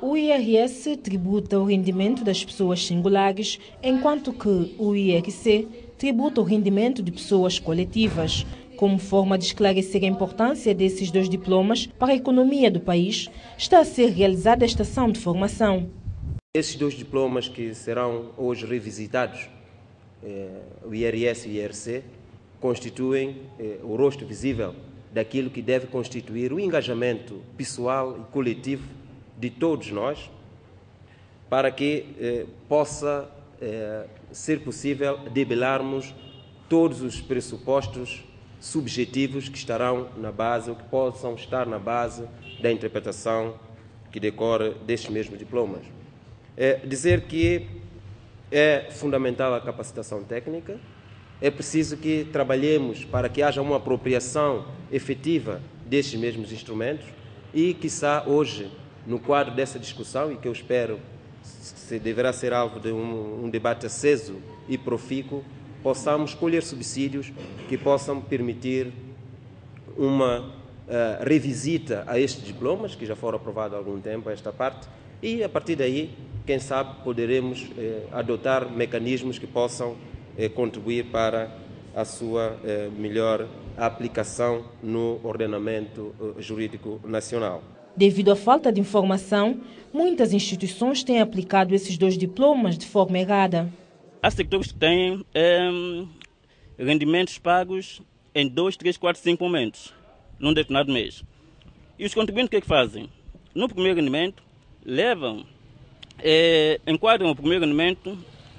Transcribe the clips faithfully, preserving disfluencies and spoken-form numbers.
O I R S tributa o rendimento das pessoas singulares, enquanto que o I R C tributa o rendimento de pessoas coletivas. Como forma de esclarecer a importância desses dois diplomas para a economia do país, está a ser realizada esta ação de formação. Esses dois diplomas que serão hoje revisitados, eh, o I R S e o I R C, constituem eh, o rosto visível daquilo que deve constituir o engajamento pessoal e coletivo de todos nós, para que eh, possa eh, ser possível debelarmos todos os pressupostos subjetivos que estarão na base, ou que possam estar na base da interpretação que decorre destes mesmos diplomas. É dizer que é fundamental a capacitação técnica, é preciso que trabalhemos para que haja uma apropriação efetiva destes mesmos instrumentos e, quiçá, hoje, no quadro dessa discussão, e que eu espero se deverá ser alvo de um, um debate aceso e profícuo, possamos colher subsídios que possam permitir uma uh, revisita a estes diplomas, que já foram aprovados há algum tempo, a esta parte, e, a partir daí, quem sabe, poderemos eh, adotar mecanismos que possam eh, contribuir para a sua eh, melhor aplicação no ordenamento eh, jurídico nacional. Devido à falta de informação, muitas instituições têm aplicado esses dois diplomas de forma errada. Há sectores que têm é, rendimentos pagos em dois, três, quatro, cinco momentos, num determinado mês. E os contribuintes o que é que fazem? No primeiro rendimento, levam, é, enquadram o primeiro rendimento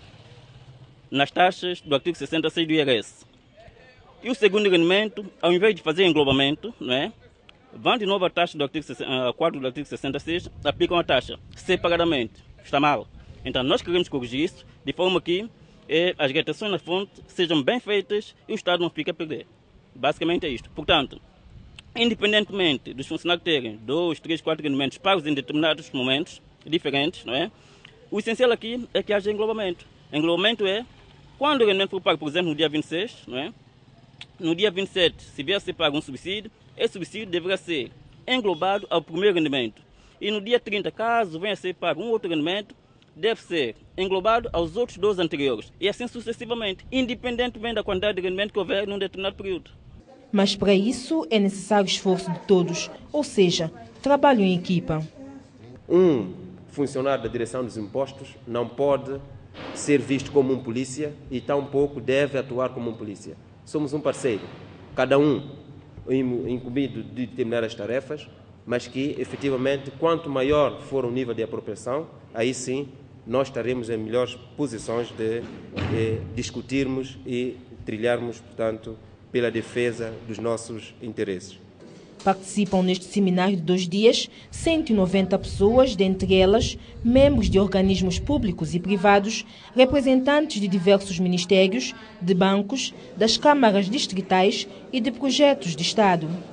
nas taxas do artigo sessenta e seis do I R S. E o segundo rendimento, ao invés de fazer englobamento, não é? Vão de novo à taxa do artigo quatro do artigo sessenta e seis, aplicam a taxa separadamente. Está mal. Então nós queremos corrigir isso de forma que eh, as retenções na fonte sejam bem feitas e o Estado não fique a perder. Basicamente é isto. Portanto, independentemente dos funcionários terem dois, três, quatro rendimentos pagos em determinados momentos diferentes, não é? O essencial aqui é que haja englobamento. Englobamento é quando o rendimento for pago, por exemplo, no dia vinte e seis, não é? No dia vinte e sete, se vier a ser pago um subsídio, esse subsídio deverá ser englobado ao primeiro rendimento. E no dia trinta, caso venha a ser pago um outro rendimento, deve ser englobado aos outros dois anteriores. E assim sucessivamente, independentemente da quantidade de rendimento que houver num determinado período. Mas para isso é necessário esforço de todos, ou seja, trabalho em equipa. Um funcionário da direção dos impostos não pode ser visto como um polícia e tampouco deve atuar como um polícia. Somos um parceiro, cada um incumbido de determinar as tarefas, mas que, efetivamente, quanto maior for o nível de apropriação, aí sim nós estaremos em melhores posições de, de discutirmos e trilharmos, portanto, pela defesa dos nossos interesses. Participam neste seminário de dois dias cento e noventa pessoas, dentre elas membros de organismos públicos e privados, representantes de diversos ministérios, de bancos, das câmaras distritais e de projetos de Estado.